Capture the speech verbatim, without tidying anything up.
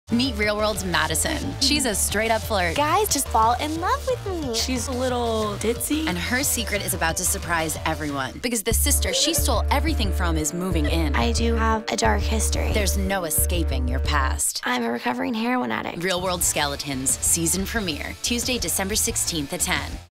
Meet Real World's Madison. She's a straight-up flirt. Guys just fall in love with me. She's a little ditzy. And her secret is about to surprise everyone because the sister she stole everything from is moving in. I do have a dark history. There's no escaping your past. I'm a recovering heroin addict. Real World Skeletons, season premiere, Tuesday, December sixteenth at ten.